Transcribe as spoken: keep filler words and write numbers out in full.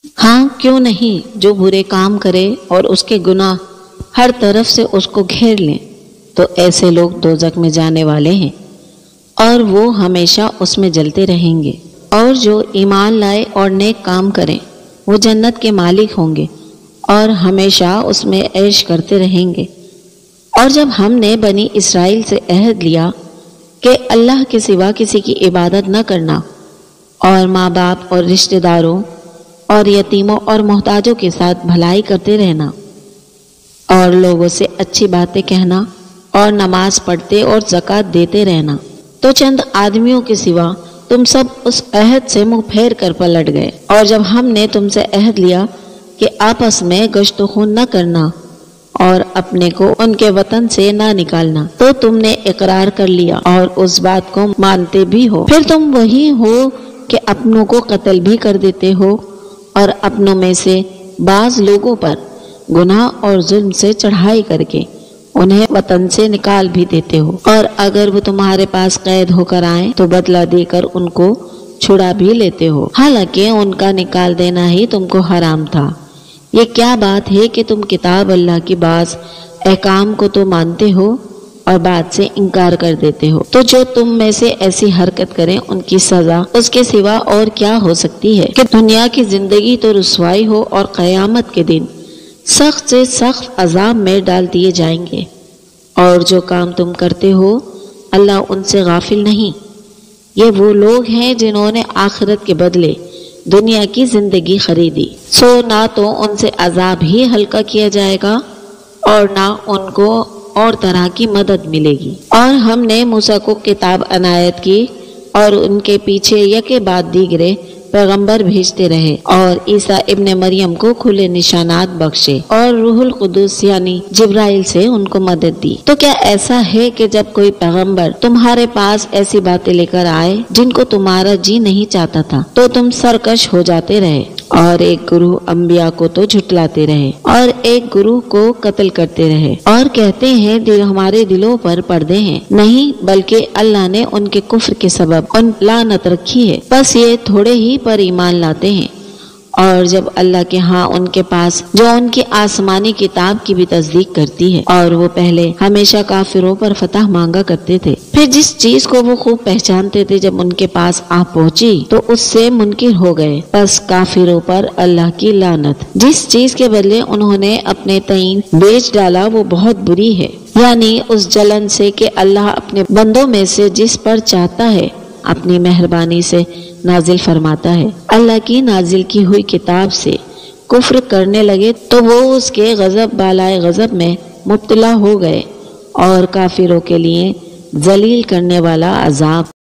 ہاں کیوں نہیں، جو برے کام کرے اور اس کے گناہ ہر طرف سے اس کو گھیر لیں تو ایسے لوگ دوزخ میں جانے والے ہیں اور وہ ہمیشہ اس میں جلتے رہیں گے۔ اور جو ایمان لائے اور نیک کام کریں وہ جنت کے مالک ہوں گے اور ہمیشہ اس میں عیش کرتے رہیں گے۔ اور جب ہم نے بنی اسرائیل سے عہد لیا کہ اللہ کے سوا کسی کی عبادت نہ کرنا اور ماں باپ اور رشتہ داروں اور یتیموں اور محتاجوں کے ساتھ بھلائی کرتے رہنا اور لوگوں سے اچھی باتیں کہنا اور نماز پڑھتے اور زکوٰۃ دیتے رہنا، تو چند آدمیوں کے سوا تم سب اس عہد سے منہ پھیر کر پلٹ گئے۔ اور جب ہم نے تم سے عہد لیا کہ آپس میں گشت و خون نہ کرنا اور اپنے کو ان کے وطن سے نہ نکالنا، تو تم نے اقرار کر لیا اور اس بات کو مانتے بھی ہو۔ پھر تم وہی ہو کہ اپنوں کو قتل بھی کر دیتے ہو اور اپنوں میں سے بعض لوگوں پر گناہ اور ظلم سے چڑھائی کر کے انہیں وطن سے نکال بھی دیتے ہو، اور اگر وہ تمہارے پاس قید ہو کر آئیں تو بدلہ دے کر ان کو چھڑا بھی لیتے ہو، حالانکہ ان کا نکال دینا ہی تم کو حرام تھا۔ یہ کیا بات ہے کہ تم کتاب اللہ کی بعض احکام کو تو مانتے ہو اور بات سے انکار کر دیتے ہو؟ تو جو تم میں سے ایسی حرکت کریں ان کی سزا اس کے سوا اور کیا ہو سکتی ہے کہ دنیا کی زندگی تو رسوائی ہو اور قیامت کے دن سخت سے سخت عذاب میں ڈال دیے جائیں گے۔ اور جو کام تم کرتے ہو اللہ ان سے غافل نہیں۔ یہ وہ لوگ ہیں جنہوں نے آخرت کے بدلے دنیا کی زندگی خریدی، سو نہ تو ان سے عذاب ہی ہلکا کیا جائے گا اور نہ ان کو اور طرح کی مدد ملے گی۔ اور ہم نے موسیٰ کو کتاب عنایت کی اور ان کے پیچھے یکے بعد دیگرے پیغمبر بھیجتے رہے اور عیسیٰ ابن مریم کو کھلے نشانات بخشے اور روح القدس یعنی جبرائیل سے ان کو مدد دی۔ تو کیا ایسا ہے کہ جب کوئی پیغمبر تمہارے پاس ایسی باتیں لے کر آئے جن کو تمہارا جی نہیں چاہتا تھا تو تم سرکش ہو جاتے رہے، اور ایک گروہ انبیاء کو تو جھٹلاتے رہے اور ایک گروہ کو قتل کرتے رہے اور کہتے ہیں دل ہمارے دلوں پر پردے ہیں؟ نہیں، بلکہ اللہ نے ان کے کفر کے سبب ان لعنت رکھی ہے، بس یہ تھوڑے ہی پر ایمان لاتے ہیں۔ اور جب اللہ کے ہاں ان کے پاس جو ان کی آسمانی کتاب کی بھی تصدیق کرتی ہے، اور وہ پہلے ہمیشہ کافروں پر فتح مانگا کرتے تھے، پھر جس چیز کو وہ خوب پہچانتے تھے جب ان کے پاس آ پہنچی تو اس سے منکر ہو گئے، بس کافروں پر اللہ کی لعنت۔ جس چیز کے بدلے انہوں نے اپنے تئیں بیچ ڈالا وہ بہت بری ہے، یعنی اس جلن سے کہ اللہ اپنے بندوں میں سے جس پر چاہتا ہے اپنی مہربانی سے نازل فرماتا ہے۔ اللہ کی نازل کی ہوئی کتاب سے کفر کرنے لگے تو وہ اس کے غضب بالائے غضب میں مبتلا ہو گئے، اور کافروں کے لیے ذلیل کرنے والا عذاب